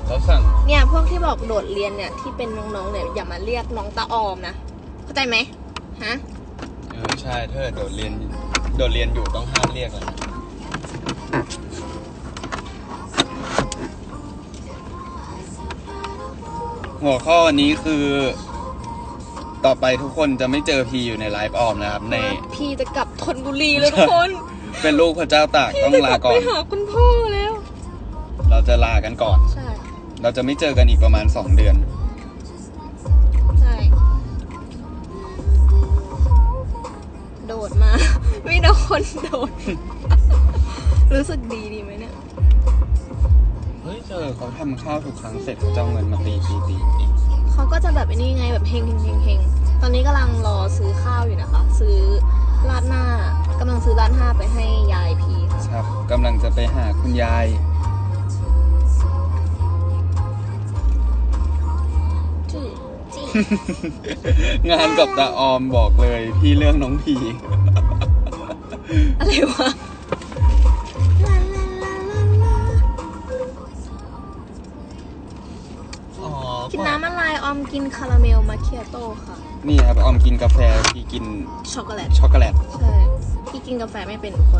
เขาสั่งเนี่ยพวกที่บอกโดดเรียนเนี่ยที่เป็นน้องๆเนี่ยอย่ามาเรียกน้องตาออมนะเข้าใจไหมฮะใช่ถ้าโดดเรียนอยู่ต้องห้ามเรียกเลยหัวข้อวันนี้คือต่อไปทุกคนจะไม่เจอพีอยู่ในไลฟ์ออมนะครับในพีจะกลับธนบุรีแล้วทุกคนเป็นลูกพระเจ้าตากต้องลาก่อนไปหาคุณพ่อแล้วเราจะลากันก่อนใช่เราจะไม่เจอกันอีกประมาณ2 เดือนใช่โดดมาไม่โดนโดดรู้สึกดีไหมเนี่ยเฮ้ยเจอเขาทำข้าวทุกครั้งเสร็จเขาจะเอาเงินมาตีเขาก็จะแบบนี้ไงแบบเฮงตอนนี้กำลังรอซื้อข้าวอยู่นะคะซื้อราดหน้ากำลังซื้อราดหน้าไปให้ยายพีครับกำลังจะไปหาคุณยายงานกับตาออมบอกเลยพี่เรื่องน้องพีอะไรวะกินน้ำอะไรออมกินคาราเมลมาเคียโต้ค่ะนี่ครับออมกินกาแฟพี่กินช็อกโกแลตใช่พี่กินกาแฟไม่เป็นทุกคน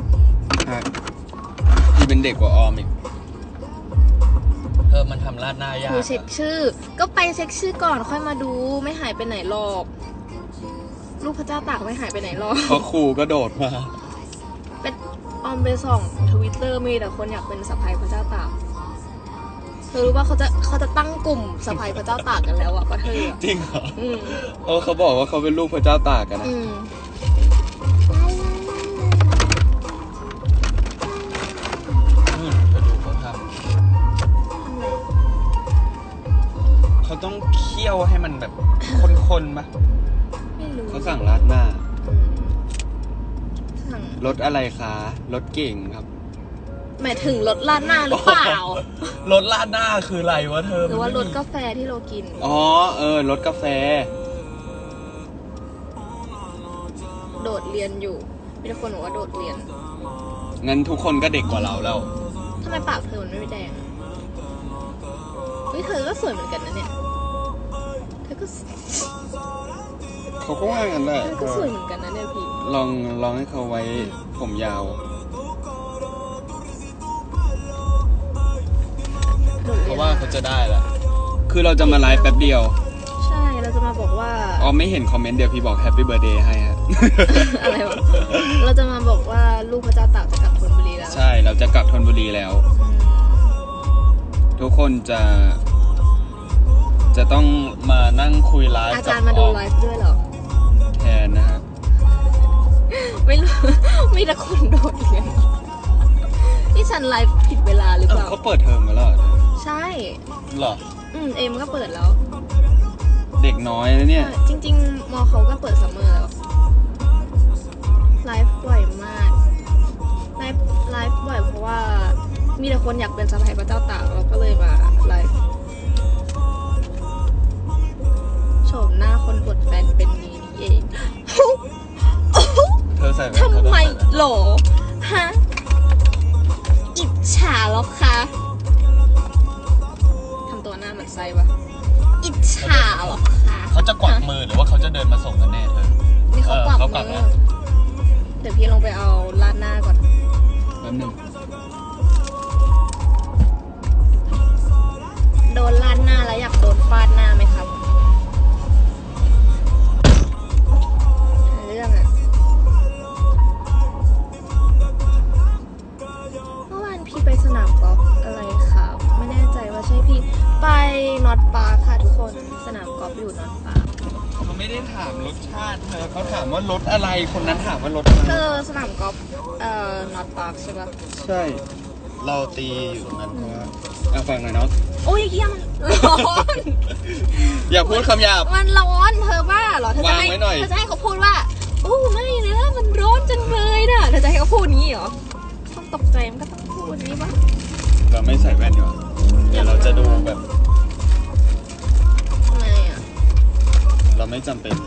พี่เป็นเด็กกว่าออมอีกมันทำราดหน้ายากเช็คชื่อก็ไปเช็คชื่อก่อนค่อยมาดูไม่หายไปไหนหรอกลูกพระเจ้าตากไม่หายไปไหนหรอกเพราะครูก็โดดมาเป็นออมไปส่องTwitterมีแต่คนอยากเป็นสะใภ้พระเจ้าตากเธอรู้ว่าเขาจะตั้งกลุ่มสะใภ้พระเจ้าตากกันแล้วอะประเทศจริงเหรอเขาบอกว่าเขาเป็นลูกพระเจ้าตากกันนะเขาต้องเคี่ยวให้มันแบบคนๆปะไม่รู้เขาสั่งราดหน้าสั่งรสอะไรคะรสเก่งครับหมายถึงรสราดหน้าหรือเปล่ารสราดหน้าคืออะไรวะเธอหรือว่ารสกาแฟที่เรากินรสกาแฟโดดเรียนอยู่มีแต่คนบอกว่าโดดเรียนงั้นทุกคนก็เด็กกว่าเราแล้วทำไมปากเธอมันไม่แดงเฮ้ยเธอก็สวยเหมือนกันนะเนี่ยเขาก็ว่ากันแหละก็สวยเหมือนกันนะเนี่ยพี่ลองให้เขาไว้ผมยาวเพราะว่าเขาจะได้แหละคือเราจะมาไลฟ์แป๊บเดียวใช่เราจะมาบอกว่าไม่เห็นคอมเมนต์เดียวพี่บอกแฮปปี้เบิร์ธเดย์ให้ฮะอะไรวะเราจะมาบอกว่าลูกพระเจ้าตากจะกลับธนบุรีแล้วใช่เราจะกลับธนบุรีแล้วทุกคนจะต้องมานั่งคุยไลฟ์อาจารย์มาดูไลฟ์ด้วยเหรอแทนนะฮะไม่รู้มีแต่คนโดดเรียนนี่ฉันไลฟ์ผิดเวลาหรือเปล่าเขาเปิดเทอมมาแล้วใช่เหรอเอ็มก็เปิดแล้วเด็กน้อยนะเนี่ยจริงๆมอเขาก็เปิดซัมเมอร์แล้วไลฟ์บ่อยมากไลฟ์บ่อยเพราะว่ามีแต่คนอยากเป็นสะใภ้พระเจ้าตากเราก็เลยมาไลฟ์โฉมหน้าคนอดแฟนเป็นนี้นี่เองเธอใส่ทำไมหรอฮะอิจฉาหรอคะทำตัวหน้าเหมือนไส้ปะอิจฉาหรอคะเขาจะกวักมือหรือว่าเขาจะเดินมาส่งกันแน่เธอนี่เขากวักมือเดี๋ยวพี่ลงไปเอาราดหน้าก่อนแป๊บนึงโดนราดหน้าแล้วอยากโดนฟาดหน้าไหมครับเรื่องอะเมื่อวานพี่ไปสนามกอล์ฟอะไรครับไม่แน่ใจว่าใช่พี่ไปน็อตปาร์คค่ะทุกคนสนามกอล์ฟอยู่น็อตปาร์คเขาไม่ได้ถามรสชาติเธอเขาถามว่ารสอะไรคนนั้นถามว่ารสอะไรสนามกอล์ฟน็อตปาร์คใช่ปะใช่เราตีอยู่ตรงนั้นเพราะว่าฟังหน่อยเนาะโอ้ยยังร้อนอย่าพูดคำหยาบมันร้อนเธอบ้าเหรอเธอจะให้เขาพูดว่าโอ้ไม่นะมันร้อนจังเลยนะเธอจะให้เขาพูดนี้เหรอต้องตกใจมันก็ต้องพูดนี้ปะเราไม่ใส่แว่นดีกว่าเดี๋ยวเราจะดูแบบทำไมอ่ะเราไม่จำเป็น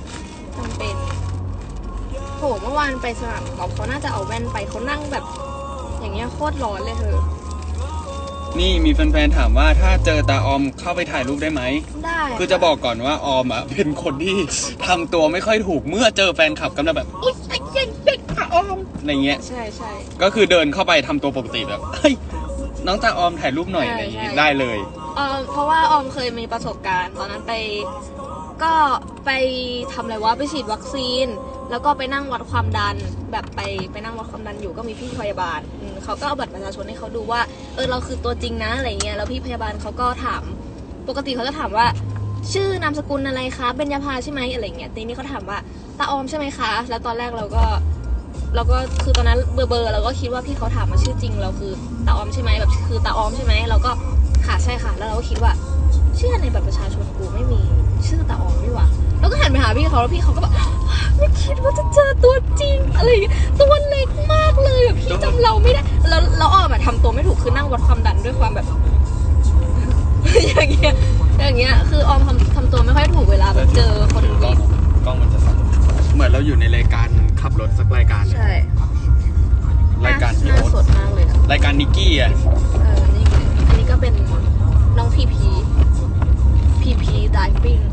โหเมื่อวานไปสนามกอล์ฟเขาน่าจะเอาแว่นไปเขานั่งแบบอย่างเงี้ยโคตรร้อนเลยเธอนี่มีแฟนๆถามว่าถ้าเจอตาออมเข้าไปถ่ายรูปได้ไหมได้คือจะบอกก่อนว่าออมอ่ะเป็นคนที่ทำตัวไม่ค่อยถูกเมื่อเจอแฟนคลับกันแบบอุ๊ยไอ้เจ๊งเด็กตาออมอะไรเงี้ยใช่ใช่ก็คือเดินเข้าไปทำตัวปกติแบบเฮ้ยน้องตาออมถ่ายรูปหน่อยอะไรอย่างงี้ได้เลยเพราะว่าออมเคยมีประสบการณ์ตอนนั้นก็ไปทำอะไรวะไปฉีดวัคซีน แล้วก็ไปนั่งวัดความดันแบบไปนั่งวัดความดันอยู่ก็มีพี่พยาบาลเขาก็เอาบัตรประชาชนให้เขาดูว่าเราคือตัวจริงนะอะไรเงี้ยแล้วพี่พยาบาลเขาก็ถามปกติเขาจะถามว่าชื่อนามสกุลอะไรคะเบญญาภาใช่ไหมอะไรเงี้ยทีนี้เขาถามว่าตาออมใช่ไหมคะแล้วตอนแรกเราก็คือตอนนั้นเบอร์เราก็คิดว่าพี่เขาถามมาชื่อจริงเราคือตาออมใช่ไหมแบบคือตาออมใช่ไหมเราก็ค่ะใช่ค่ะแล้วเราก็คิดว่าชื่อในบัตรประชาชนกูไม่มีชื่อตาออมนี่หว่าแล้วก็หันไปหาพี่เขาแล้วพี่เขาก็แบบไม่คิดว่าจะเจอตัวจริงอะไรตัวเล็กมากเลยแบบพี่จำเราไม่ได้แล้วออมอะทำตัวไม่ถูกคือนั่งวัดความดันด้วยความแบบ อย่างเงี้ยคือออมทำตัวไม่ค่อยถูกเวลาแบบเจอคนจริงกล้องมันจะสั่นเหมือนเราอยู่ในรายการขับรถสักรายการใช่รายการพี่น่าโอ๊ตสดมากเลยอะรายการนิกกี้อ่ะนี่อันนี้ก็เป็นน้องพีdiving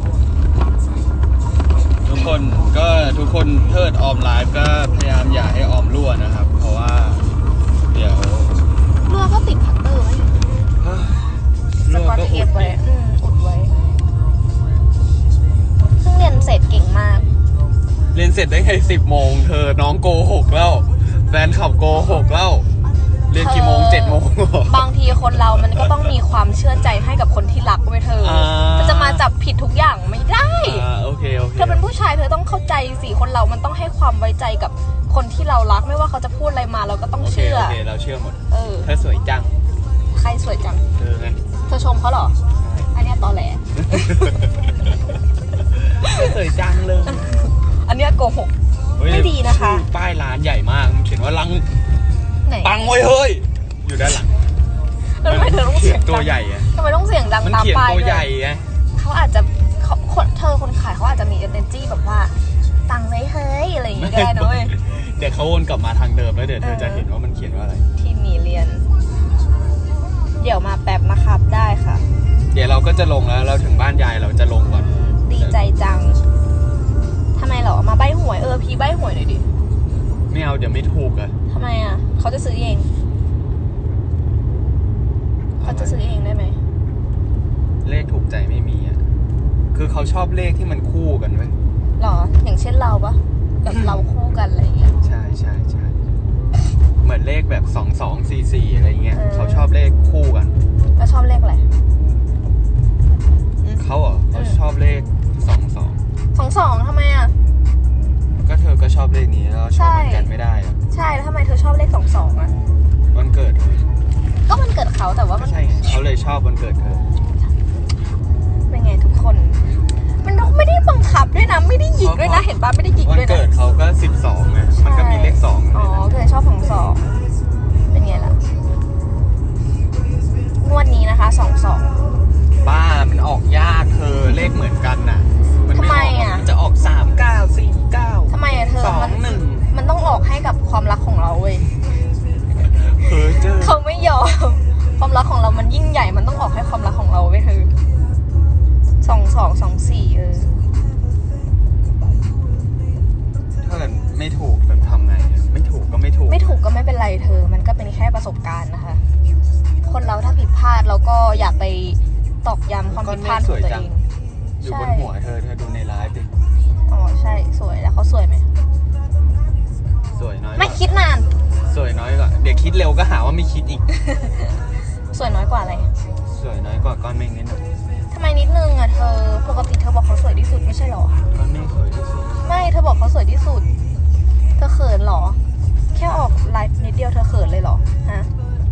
ทุกคนเทิดออมไลฟ์ก็พยายามอย่าให้ออมรั่วนะครับ เพราะว่าเดี๋ยวรั่วก็ติดพัตเตอร์ไว้สรั่วกอตก็เทอุปดไว้อุดไว้เพิ่งเรียนเสร็จเก่งมากเรียนเสร็จได้แค่10 โมงเธอน้องโกหกแล้วแฟนขับโกหกแล้วเรียนกี่โมง7 โมงบางทีคนเรามันก็ต้องมีความเชื่อใจให้กับคนที่รักไว้เธอมันจะมาจับผิดทุกอย่างไม่ได้โอเคเธอเป็นผู้ชายเธอต้องเข้าใจสิคนเรามันต้องให้ความไว้ใจกับคนที่เรารักไม่ว่าเขาจะพูดอะไรมาเราก็ต้องเชื่อโอเคเราเชื่อหมดเธอสวยจังใครสวยจังเธอไงเธอชมเขาเหรอ อันเนี้ยตอแหลสวยจังเลยอันเนี้ยโกหกไม่ดีนะคะป้ายร้านใหญ่มากเขียนว่าลังไหนปังไว้เฮ้ยอยู่ด้านหลังทำไมเธอต้องเสียงตัวใหญ่อะทำไมต้องเสียงดังมันตามเขียนป้ายตัวด้ใหวญ่ยไงเขาอาจจะคนขายเขาอาจจะมี energy แบบว่าตังไว้เฮ้ยอะไรอย่างงี้ก็ได้นะเว้ยเดี๋ยวเขาวนกลับมาทางเดิมแล้วเดี๋ยวเธอจะเห็นว่ามันเขียนว่าอะไรที่มีเรียน เดี๋ยวมาแป๊บนะครับได้ค่ะเดี๋ยวเราก็จะลงแล้วเราถึงบ้านยายเราจะลงก่อนดีใจจังทำไมเหรอมาใบหวยพี่ใบหวยหน่อยดิไม่เอาเดี๋ยวไม่ถูกอะทำไมอ่ะเขาจะซื้อเองเขาจะซื้อเองได้ไหมเลขถูกใจไม่มีอะคือเขาชอบเลขที่มันคู่กันเว้ยหรออย่างเช่นเราปะแบบเราคู่กันอะไรอย่างเงี้ยใช่เหมือนเลขแบบ2244อะไรเงี้ยเขาชอบเลขคู่กันแล้วชอบเลขอะไรเขาเหรอเขาชอบเลข22 ทำไมอ่ะก็เธอก็ชอบเลขนี้แล้วชอบเหมือนกันไม่ได้อะใช่แล้วทำไมเธอชอบเลขอ่ะวันเกิดเธอก็มันเกิดเขาแต่ว่ามันใช่ไงเขาเลยชอบวันเกิดเธอเป็นไงทุกคน มันไม่ได้บังคับด้วยนะไม่ได้หยิกด้วยนะเห็นปะไม่ได้หยิกวันด้วยนะเกิดเขาก็12ไงมันก็มีเลข2 อ๋อก็เลยชอบเป็นไงล่ะงวดนี้นะคะ22 บ้ามันออกยากเธอเลขเหมือนกันน่ะมันทำไมออกอ่ะมันจะออก3949 ทำไมอ่ะเธอ 21 มันต้องออกให้กับความรักของเราเว้ยเจอเขาไม่ยอมความรักของเรามันยิ่งใหญ่มันต้องออกให้ความรักของเราเว้ยเธอ2224 ถ้าเกิดไม่ถูกแบบทำไงไม่ถูกก็ไม่ถูกไม่ถูกก็ไม่เป็นไรเธอมันก็เป็นแค่ประสบการณ์นะคะคนเราถ้าผิดพลาดเราก็อย่าไปตอกย้ำความผิดพลาดของตัวเองอยู่บนหัวเธอดูในไลฟ์ดิอ๋อใช่สวยแล้วเขาสวยไหมสวยน้อยไม่คิดนานสวยน้อยกว่าเดี๋ยวคิดเร็วก็หาว่าไม่คิดอีกสวยน้อยกว่าอะไรสวยน้อยกว่าก้อนเมฆนิดหน่อยทำไมนิดนึงอ่ะเธอปกติเธอบอกเขาสวยที่สุดไม่ใช่หรอก้อนเมฆสวยที่สุดไม่เธอบอกเขาสวยที่สุดเธอเขินหรอแค่ออกไลฟ์นิดเดียวเธอเขินเลยหรอฮะ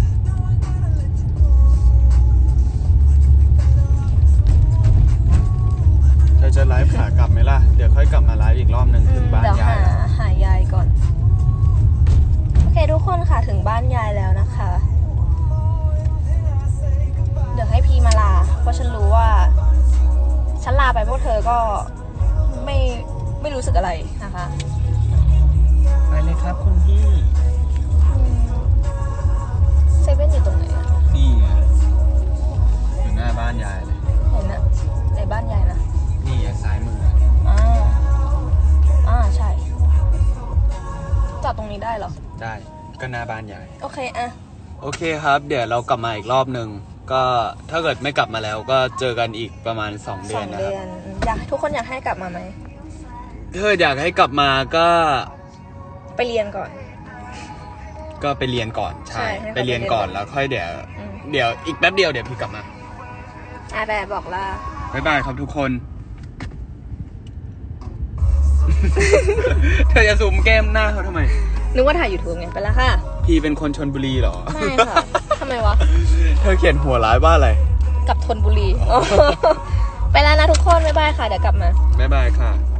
เธอจะไลฟ์ขากลับไหมล่ะเดี๋ยวค่อยกลับมาไลฟ์อีกรอบหนึ่งถึงบ้านเดี๋ยวยายหายายก่อนโอเคทุกคนค่ะถึงบ้านยายแล้วนะคะ เดี๋ยวให้พีมาลาเพราะฉันรู้ว่าฉันลาไปพวกเธอก็ไม่รู้สึกอะไรนะคะไปเลยครับคุณพี่เซเว่นอยู่ตรงไหนอะนี่ไงก็หน้าบ้านใหญ่โอเคอะโอเคครับ เดี๋ยวเรากลับมาอีกรอบหนึ่งก็ถ้าเกิดไม่กลับมาแล้วก็เจอกันอีกประมาณ2 เดืสออน งนะคเดืรับอนอยากทุกคนอยากให้กลับมาไหมถ้าอยากให้กลับมาก็ไปเรียนก่อนไปเรียนก่อนใช่ใช่ให้เขาไปเรียนก่อนไปเรียนก่อนแล้วค่อยเดี๋ยวอืมเดี๋ยวอีกแป๊บเดียวเดี๋ยวพี่กลับมาแบบบอกลาบ๊ายบายครับทุกคน เธอจะซูมแก้มหน้าเขาทำไมนึกว่าถ่าย YouTube ไงไปแล้วค่ะพี่เป็นคนชลบุรีเหรอไม่ค่ะทำไมวะเธอเขียนหัวร้ายว่าอะไรกับธนบุรี ไปแล้วนะทุกคน บ๊ายบายค่ะ เดี๋ยวกลับมาบ๊ายบายค่ะ